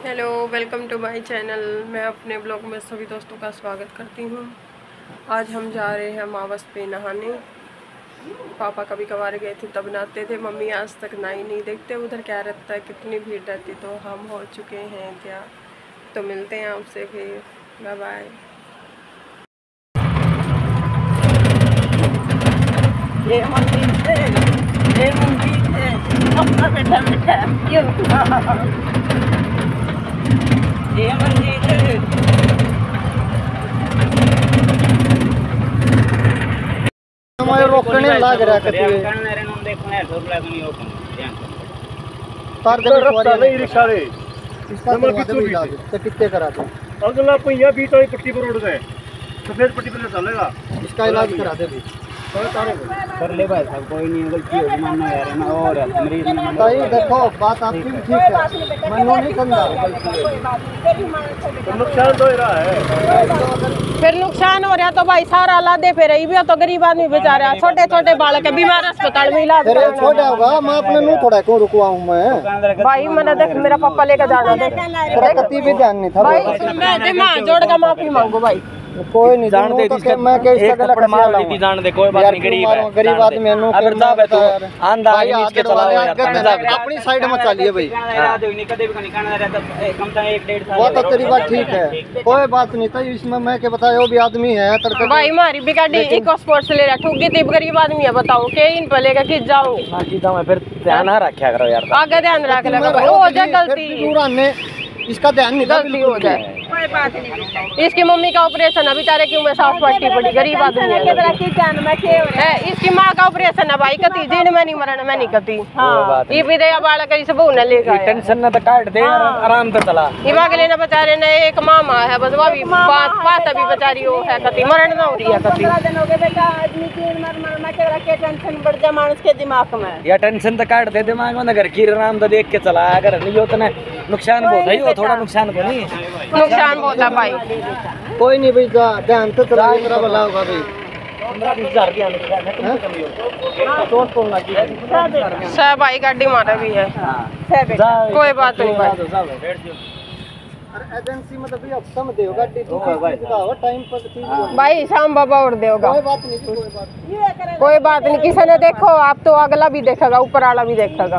Hello, welcome to my channel. मैं अपने blog में सभी दोस्तों का स्वागत करती हूँ। आज हम जा रहे हैं अमावस पे नहाने। पापा कभी कभार गए थे तब नहाते थे, मम्मी आज तक नहाई नहीं। देखते उधर क्या रहता है, कितनी भीड़ रहती। तो हम हो चुके हैं क्या, तो मिलते हैं आपसे फिर। Bye bye. ये मंदिर है अपना बेटा ये मंदिर है। हमारे रोकने लग रहा है रिक्शा रे इसका कितने करा दो अगला पहिया बीच वाली पट्टी पर रोड है, सफेद पट्टी पर चलेगा। इसका इलाज करा दे भी कर ले भाई साहब, कोई नहीं गलती होगी मानना यार है ना। और मरीज भाई देखो बात आपकी भी ठीक है, मनो नहीं करना। तो नुकसान तो हो रहा है, फिर नुकसान हो रहा तो भाई सारा ला दे। फिर भी तो गरीब आदमी बेचारा, छोटे छोटे बालक है, बीमार अस्पताल में इलाज तेरे छोटा होगा, मैं अपने मुंह थोड़ा क्यों रुकवा हूँ मैं। भाई मैंने देख मेरा पापा लेकर जाना देख, तेरा कति भी ध्यान नहीं था भाई मैं दिमाग जोड़ का माफी मांगो भाई। कोई नहीं जान दे तो मैं कैसे गलत मार दी जान दे। कोई बात नहीं, गरीब आदमी है। अगर जा बे तो आंधा नीच के चला यार, अपनी साइड में चलिए भाई। वो तो तेरी बात ठीक है, कोई बात नहीं था इसमें। मैं क्या बताया, वो भी आदमी है भाई। हमारी भी गाड़ी इको स्पोर्ट्स ले रहा, ठुक गई। गरीब आदमी है, बताओ के इन पे लेकर किस जाऊँ। फिर ध्यान रखा करो यार, आगे ध्यान रख लगा हो जाए गलती, इसका ध्यान नहीं गलती हो जाए। इसकी मम्मी का ऑपरेशन है बेचारे की, उम्र साफ पट्टी पड़ी, गरीब आदमी है। इसकी माँ का ऑपरेशन है भाई, कती दिन में नहीं मरण में नहीं कती। हाँ ये भी दे बालक इस बहू ने लेकर टेंशन न तो काट दे, आराम से चला। ये बागले ना बेचारे ने एक मामा है बस, वो भी बात अभी बेचारी वो है कती मरण ना हो रही है कती। टेंशन बढ़ जाए मानस के दिमाग में, या टेंशन तो काट दे दिमाग में। घर की आराम तो देख के चला, अगर नहीं हो तो नुकसान बहुत है। वो थोड़ा नुकसान को नहीं, नुकसान बहुत है भाई। कोई नहीं भाई, ध्यान तो चला, मेरा भला होगा भाई। सब भाई गाड़ी मारा भी है, कोई बात नहीं भाई। एजेंसी में तो भैया हफ्ता में देगा टाइम पर भाई, शाम बाबा और देगा। कोई बात नहीं, कोई बात नहीं। किसी ने देखो आप तो अगला भी देखेगा, ऊपर वाला भी देखेगा।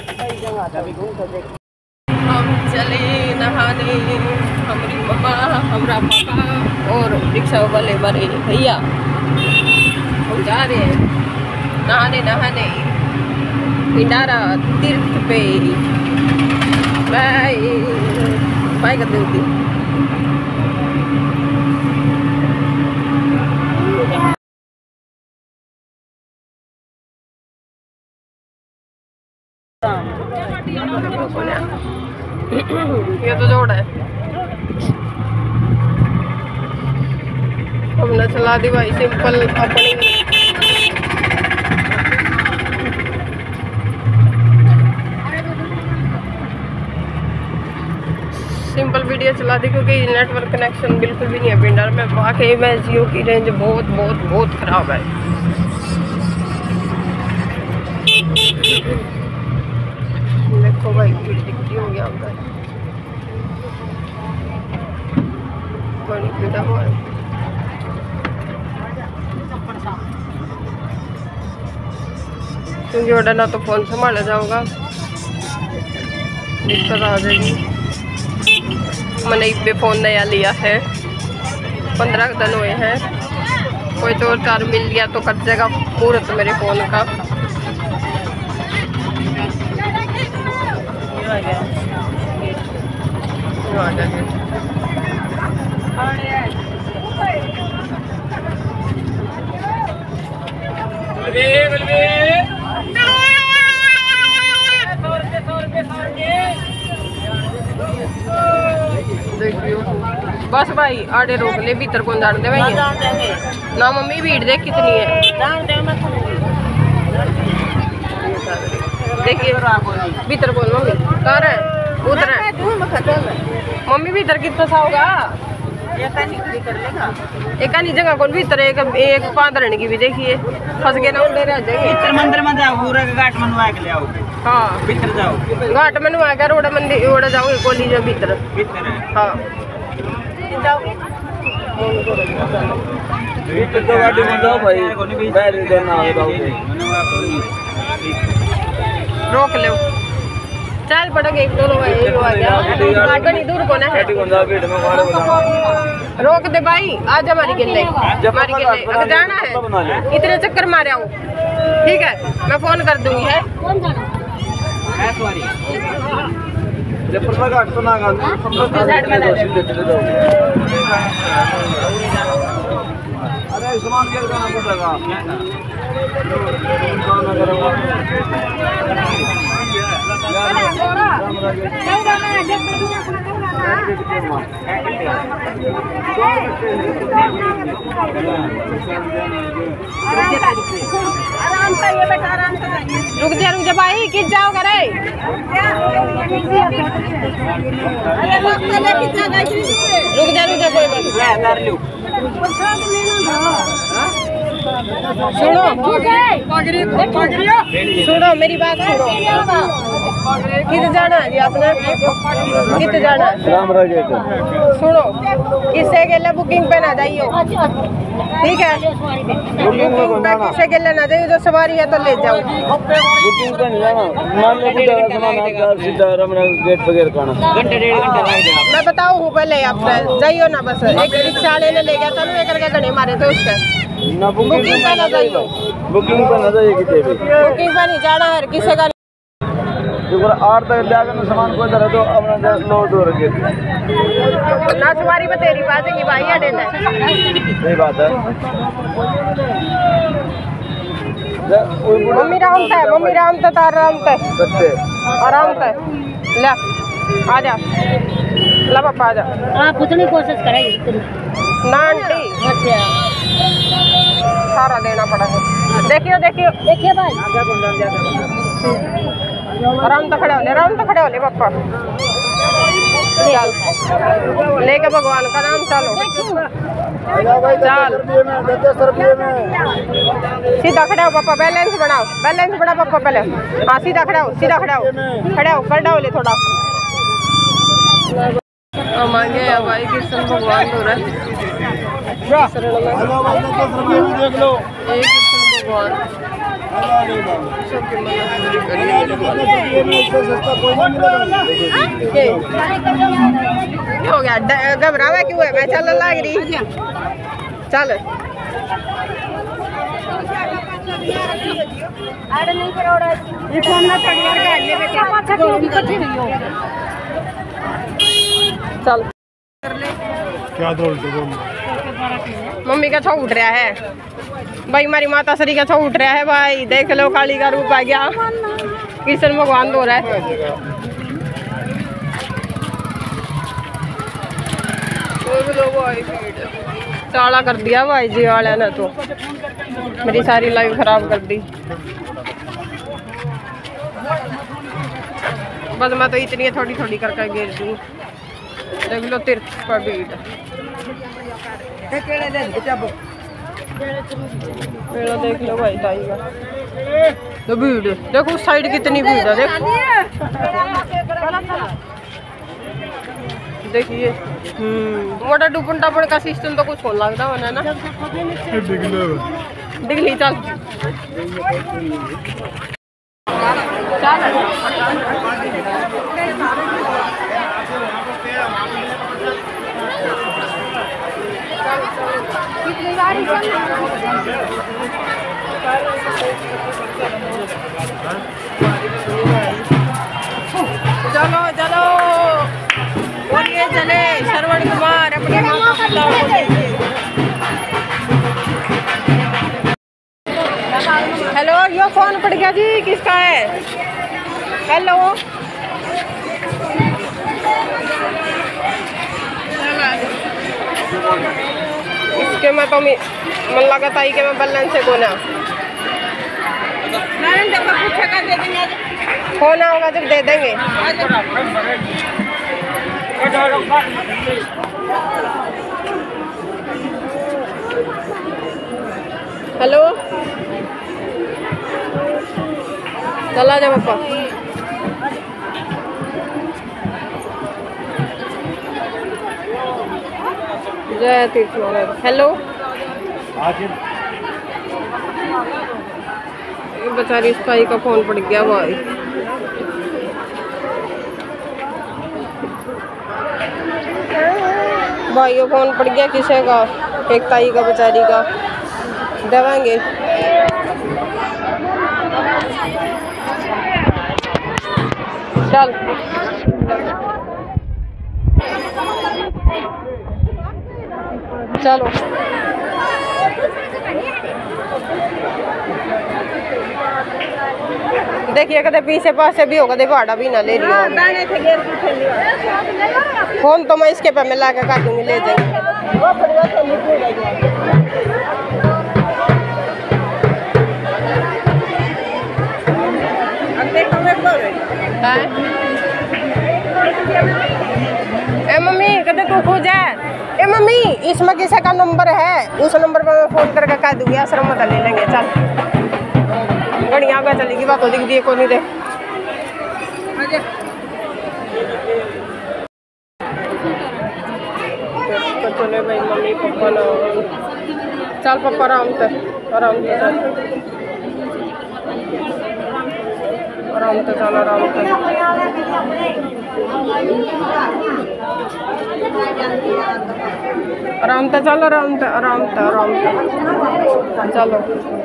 हम चले नहाने, हमारी मम्मा, हमारा पापा और रिक्शा वाले बड़े भैया, हम जा रहे हैं नहाने पिंडारा तीर्थ पे। बाय बाय करते होती। ये तो जोड़ है, हमने चला दी भाई सिंपल अपनी। सिंपल वीडियो चला दी क्योंकि नेटवर्क कनेक्शन बिल्कुल भी नहीं है पिंडर में। वाकई में जियो की रेंज बहुत बहुत बहुत खराब है। देखो भाई कितनी हो गया उधर, बड़ी पीड़ा हुआ है। क्योंकि ऑर्डर ना तो फोन संभाला जाऊंगा, दिक्कत आ जाएगी। मैंने इस पे फ़ोन नया लिया है, 15 दिन हुए हैं। कोई तो कार मिल गया तो कट जाएगा मुहूर्त मेरे फ़ोन का। बस भाई आड़े रोक ले, भीतर कौन जान दे भाई ना। मम्मी भीड़ देख कितनी है, देखिए भीतर कौन। मम्मी कहाँ है, उधर है मम्मी, भीतर कितना सा होगा। एक आनी जगह कौन भीतर एक पादरण की भी देखिए फंस गए ना उधर रह जाएंगे। भीतर मंदिर में जाओ पूरा घाट मनवा के ले आओगे। हाँ भीतर जाओ घाट मनवा कर रोड मंदिर रोड जाओगे कोली जो भीतर। भीतर है। हाँ भीतर तो गाड़ी में जाओ भाई बैठ देना है रोक लो चल पड़ोगे एक दो लोग नहीं दूर को ना है। रोक दे भाई आज हमारी गिल्ले अगर जाना है इतने चक्कर मारे आओ ठीक है मैं फोन कर दूंगी है। अरे सामान क्या करना रुक जा भाई किस जाओगे रे। रुक जा कोई सुनो मेरी बात सुनो किधर जाना है जी आपने किधर जाना है सुनो किससे के लिए बुकिंग पे ना जाइयो ठीक है बुकिंग पे किससे के लिए ना जाइयो जो सवारी है तो ले जाओ बुकिंग पे नहीं जाना मान लो सीधा गेट वगैरह खाना घंटे 1.5 घंटे लग जाएगा। मैं बताऊँ हूँ पहले आप जाइयो ना बस एक रिक्शा वाले ने ले गया था ना करके घने मारे थे उसके ना बुकिंग पे ना जाइए बुकिंग पे ना जाइए किसी भी बुकिंग पे नहीं जाना है किसी का जो 8 तक जाकर सामान को इधर तो अपना लोड हो रखे ना सवारी में तेरी बात है कि भाई अड़े ना सही बात है। मम्मी राम ते तार राम ते आराम ते ले आ जा ला पापा आ जा आप पूछने की कोशिश करेंगे ना आंटी अच्छा सारा देना पड़ा है। देखियो भाई आराम तो खड़े हो ले पापा चल लेके भगवान का नाम चलो चल सीधा खड़े हो पापा बैलेंस बढ़ाओ पापा पहले हाँ सीधा खड़े हो कर डाओ ले थोड़ा हम आ गए भाई कृष्ण भगवान हो रहा है देख लो कृष्ण भगवान हो गया घबरावा क्यों है मैं चल लग रही चल चल क्या दौड़ मम्मी का छो उठ रहा है भाई हमारी माता श्री का छो उठ रहा है भाई देख लो काली का रूप आ गया कृष्ण भगवान दो रहा है ताला कर दिया भाई जी वाले ने तो मेरी सारी लाइफ खराब कर दी बस मैं तो इतनी थोड़ी थोड़ी करके गिर दूँ देख लो तीर्थ पर भीड़ मेरा देख लो भाई ताई का तो भीड़ देखो उस साइड कितनी भीड़ है देखिए मोटा डुपन टापन का सिस्टम तो कुछ होने लगता है ना डिगली चल चलो चलो बोलिए चले श्रवण कुमार अपने माता पिता को देखिए। हेलो यो फोन पड़ गया जी किसका है हेलो इसके मैं तो मन लगा था कि मैं बल्लन से कोना होना होगा जब दे देंगे। हेलो, चला जा पापा। जय तीर्थ महाराज। हेलो, बेचारी इस भाई का फोन पड़ गया भाई। भाई को फोन पड़ गया किसी का, एक ताई का बेचारी का। देवांगे चल। चलो देखिए कदे पीछे पासे भी हो, कदे भाड़ा भी ना ले लियो। फोन तो मैं इसके पे मिला के कर दूंगी, ले जाएंगे। ए मम्मी कदे तू खो जाए। ए मम्मी इसमें किसी का नंबर है, उस नंबर पर मैं फोन करके कह दूंगी। आश्रम मत ले लेंगे। चल घड़ी आगे चलेगी, बात दिख दी को नहीं दे। तो चले भाई मम्मी पापा ना। चल पापा आराम से आराम से चल, आराम से चल, आराम से। आराम से चल, आराम से आराम से आराम से चलो।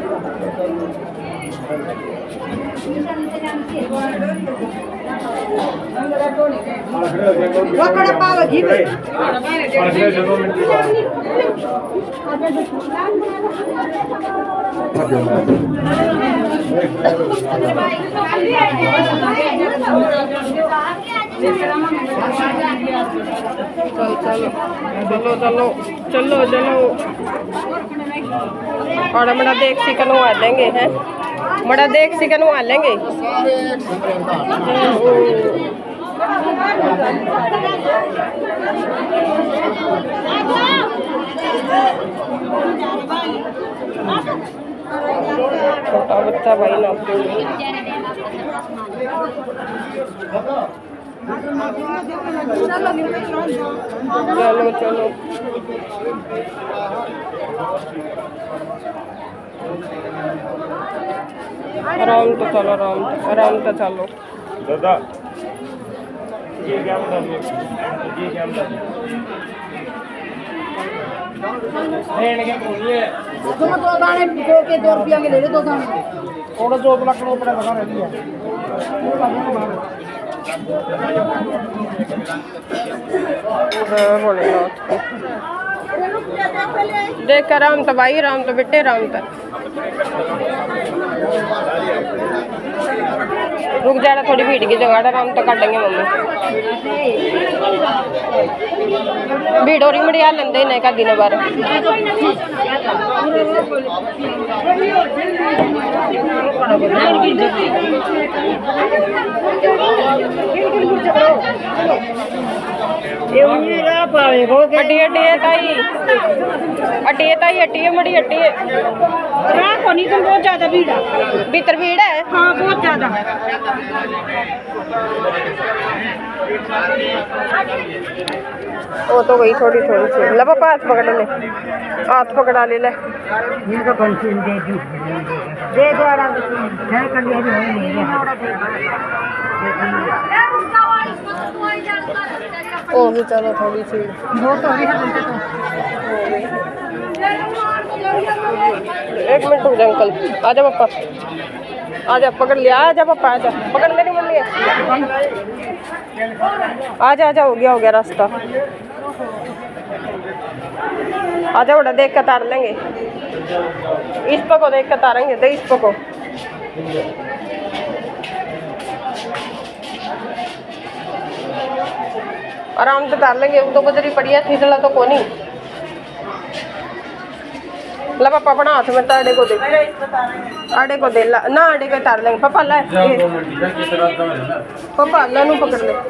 चलो चलो चलो चलो। और बड़ा देख चिकन आ लेंगे हैं, बड़ा देख चिकन आ लेंगे। छोटा बच्चा भाई ना। चलो चलो आराम तो चलो, आराम तो चलो। दादा ये क्या मतलब, ये क्या मतलब दो दाने भिगो के 2 रुपया के ले ले, 2 दाने और जो लाख रुपए लगा रही है। देख आराम तो भाई, आराम तो बेटे, आराम तो। रुक जाना, थोड़ी भीड़ की जगह आराम तो कर लेंगे मम्मी। भीड़ हो रही मड़िया लेंदे नहीं का दिन बार। अटिए मड़ी अटिए को नहीं, तो बहुत ज्यादा भीड़ है, भीतर भीड़ है। हाँ बहुत ज्यादा। वो तो वही थोड़ी थोड़ी सी। ला पापा हाथ पकड़ ले, हाथ पकड़ा ले ले। ये तो कंसील दे दो आराम से है कर लिया ओ भी चलो थोड़ी सी वो तो अभी एक मिनट रुक जा अंकल। आजा पापा, आजा पकड़ लिया, आजा पापा आजा, पकड़ मेरी मम्मी। आजा आजा, हो गया रास्ता। आजा बड़ा देख कर तार लेंगे, इस पको देख कर तारेंगे तो इस पको। आराम से तार लेंगे, तो गुजरी पड़ी है, फिसला तो को नहीं। ला पापा अपना हाथ में आड़े को दे, आड़े को दे ला ना, आड़े को तार लेंगे। पापा ला, पापा ला नू पकड़ ले।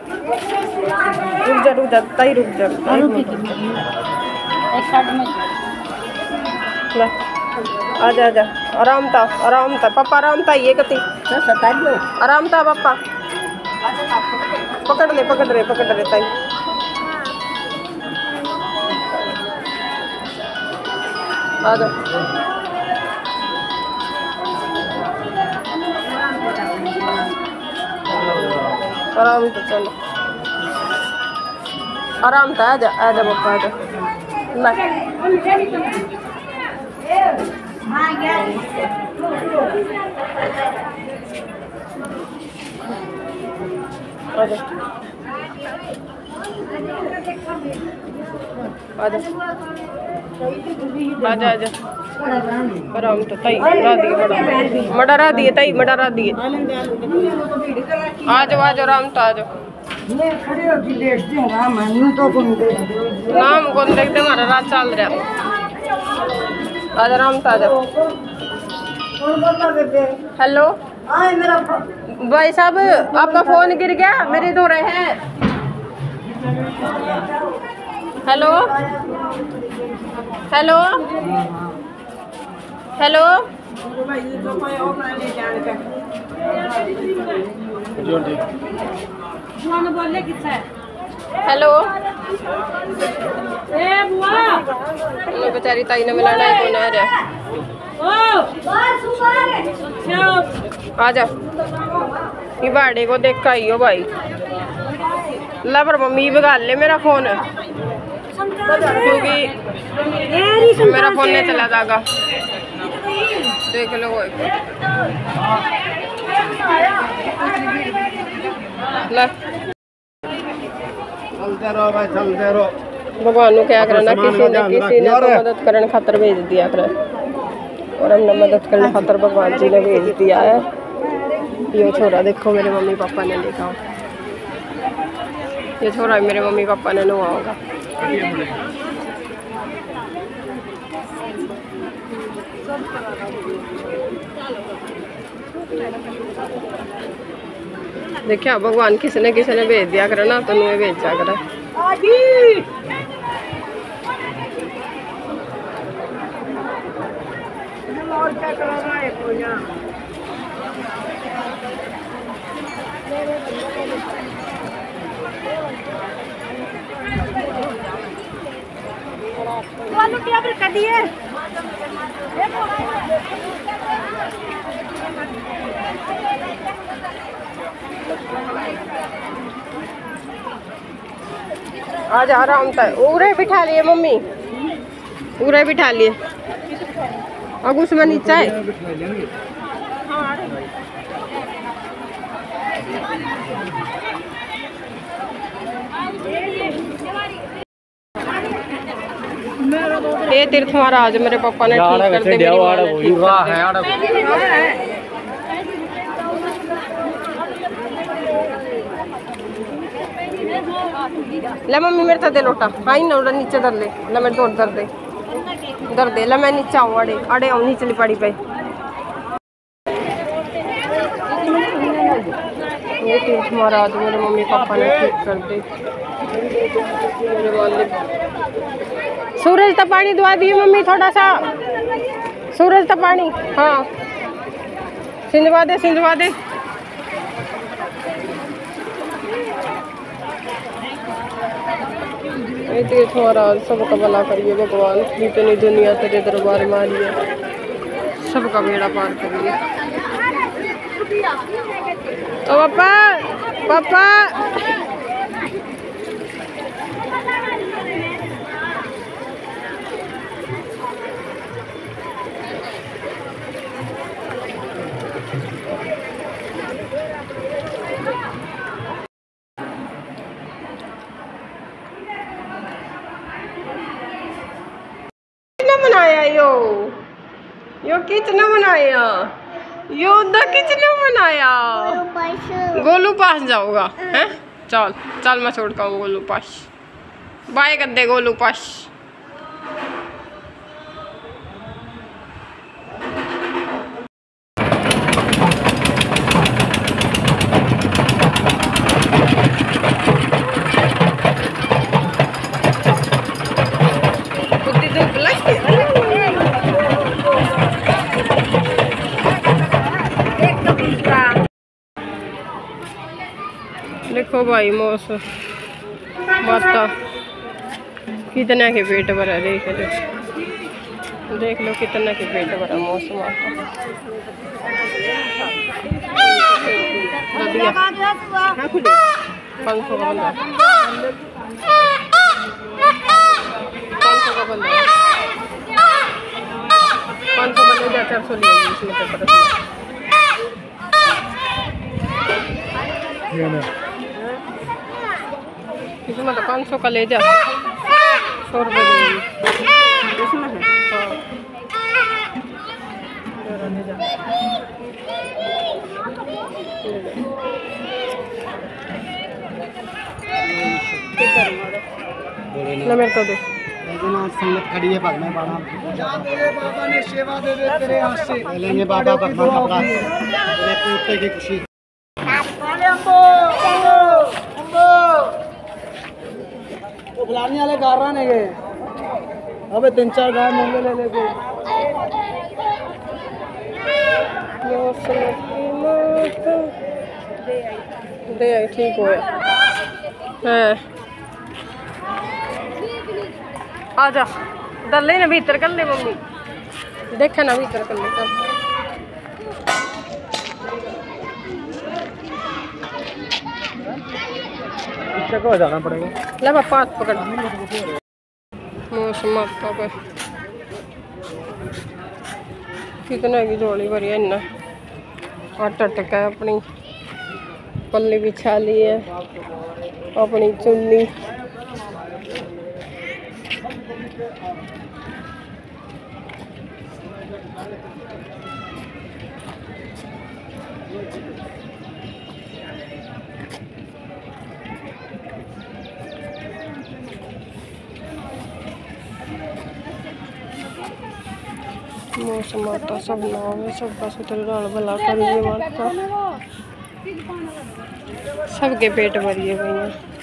रुक जा ताई, रुक जा। एक साइड में ले आजा आजा आराम था पापा आराम था ये कति आराम था पापा पकड़ रहे ताई आजा आराम था चलो आराम था आजा पापा आजा आजा आराम तो ताई मडरा दिए ताई मडरा दिए आज आराम तो आज नाम कौन देखते हमारा रात चल रहा आज आराम तो आज हेलो भाई साहब आपका फोन गिर गया मेरे दो रहे हैं हेलो हेलो हेलो हेलो बेचारी ताई ने मिलाना है कौन आ रहा आजा ये बाड़े को देख आई हो भाई ला पर मम्मी बिगाड़ ले मेरा फोन क्योंकि मेरा फोन नहीं चला जाएगा देख लो ला चलते रहो भगवान क्या करना किसी ने तो मदद करने खातर भेज दिया कर और हमने मदद करने खातर भगवान जी ने भेज दिया है। ये छोरा देखो मेरे मम्मी पापा ने देखा ये छोरा मेरे मम्मी पापा ने नुआ होगा देखिए भगवान किसी ने भेज दिया करे ना तो नुए भेज जा करे आज आराम था उरे बिठा लिए मम्मी उरे बिठा लिए अब उसमें नीचा है ये तीर्थ महाराज मेरे पापा ने ठीक कर दे ले मम्मी मेरे तो दे लोटा हाँ ना उड़ा नीचे धर ले मेरे तो दर दे ला मैं नीचे आऊँ अड़े आऊँ नीचे पड़ी पे ये तीर्थ महाराज मेरे मम्मी पापा ने ठीक कर दे मेरे वाले सूरज तो पानी दुआ दिए मम्मी थोड़ा सा सूरज तो पानी हाँ सिंधवा दे तीर्थ महाराज सबका भला करिए भगवान जितनी दुनिया तेरे दरबार में आ रही है सबका बेड़ा पार करिए तो पापा बनाया यो कितना बनाया यो कितना बनाया गोलू पास जाऊंगा हैं चल मैं छोड़ का गोलू पास बाय कर दे गोलू पास बुद्धि तो देखो भाई मौसम माता कितना के पेट भरा, देख लो कितना के पेट भरा मौसम माता। 500 का बंदा, 500 का बंदा, 500 बंदे 400 लिए इसमें पेपर इसमें तो 500 का ले जा, 100 रुपये देगी इसमें है। हाँ ले जा, ले मेरे को दे। संगत खड़ी है बाबा ने सेवा दे दे तेरे हाथ से लेंगे बाबा भगवान अपना तेरे पुत्र की खुशी। वो बुलाने वाले गारा नहीं गए, अबे 3-4 गाय मंगे ले लेके दे आई ठीक हो है। आजा दल्ले ना भीतर कर ले मम्मी, देखे ना भीतर कर ले चल। को जाना पड़ेगा। ले पापा हाथ पकड़ मौसम माता पे कितना की जोड़ी भरी है इन्ना। आटा टका है, अपनी पल्ली बिछा ली है, अपनी चुन्नी मौसम माता सब नाम है, सबका सुतर डाल भला करिए माता, सबके पेट भरिए भैया।